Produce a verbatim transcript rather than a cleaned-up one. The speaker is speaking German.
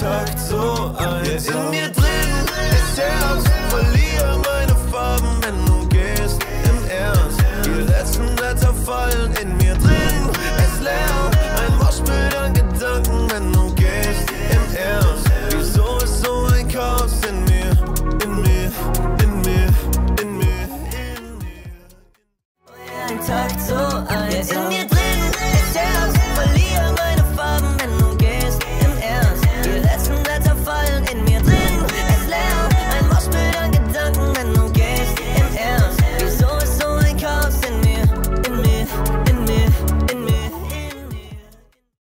Takt so einsam. In mir drin ist Herbst, verliere meine Farben, wenn du gehst im Ernst. Die letzten Blätter fallen in mir drin, es leer, ein Moschbild an Gedanken, wenn du gehst im Ernst. Wieso ist so ein Chaos in mir, in mir, in mir, in mir, in mir? Ein Takt so einsam.